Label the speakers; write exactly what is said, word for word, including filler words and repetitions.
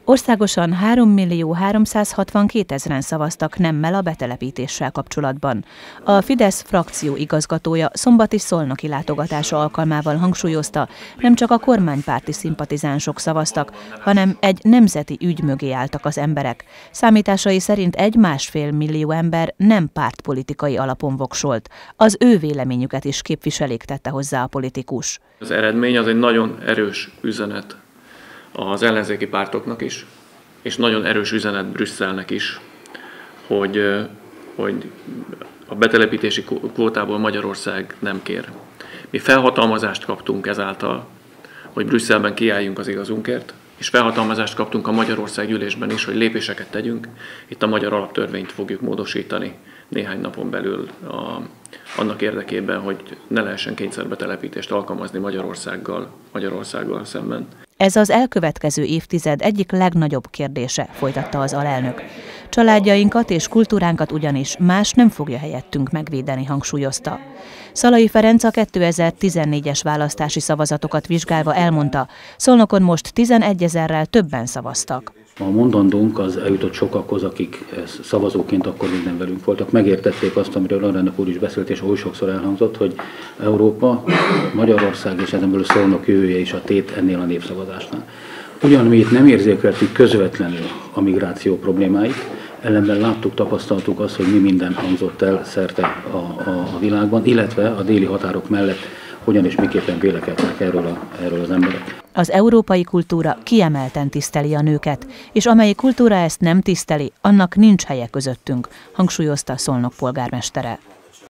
Speaker 1: Országosan hárommillió háromszázhatvankétezren szavaztak nemmel a betelepítéssel kapcsolatban. A Fidesz frakció igazgatója szombati szolnoki látogatása alkalmával hangsúlyozta, nem csak a kormánypárti szimpatizánsok szavaztak, hanem egy nemzeti ügy mögé álltak az emberek. Számításai szerint egy-másfél millió ember nem pártpolitikai alapon voksolt. Az ő véleményüket is képviselik, tette hozzá a politikus.
Speaker 2: Az eredmény az egy nagyon erős üzenet az ellenzéki pártoknak is, és nagyon erős üzenet Brüsszelnek is, hogy, hogy a betelepítési kvótából Magyarország nem kér. Mi felhatalmazást kaptunk ezáltal, hogy Brüsszelben kiálljunk az igazunkért, és felhatalmazást kaptunk a Magyarország gyűlésben is, hogy lépéseket tegyünk. Itt a magyar alaptörvényt fogjuk módosítani néhány napon belül a, annak érdekében, hogy ne lehessen kényszerbetelepítést alkalmazni Magyarországgal, Magyarországgal szemben.
Speaker 1: Ez az elkövetkező évtized egyik legnagyobb kérdése, folytatta az alelnök. Családjainkat és kultúránkat ugyanis más nem fogja helyettünk megvédeni, hangsúlyozta. Szalai Ferenc a kétezer-tizennégyes választási szavazatokat vizsgálva elmondta, Szolnokon most tizenegyezerrel többen szavaztak.
Speaker 3: A mondandónk az eljutott sokakhoz, akik szavazóként akkor még nem velünk voltak. Megértették azt, amiről alelnök úr is beszélt, és oly sokszor elhangzott, hogy Európa, Magyarország és ezen belül Szolnok jövője is a tét ennél a népszavazásnál. Ugyan mi itt nem érzékeltük közvetlenül a migráció problémáit, ellenben láttuk, tapasztaltuk azt, hogy mi minden hangzott el szerte a, a, a világban, illetve a déli határok mellett hogyan és miképpen vélekedtek erről, a, erről az emberek.
Speaker 1: Az európai kultúra kiemelten tiszteli a nőket, és amelyik kultúra ezt nem tiszteli, annak nincs helye közöttünk, hangsúlyozta Szolnok polgármestere.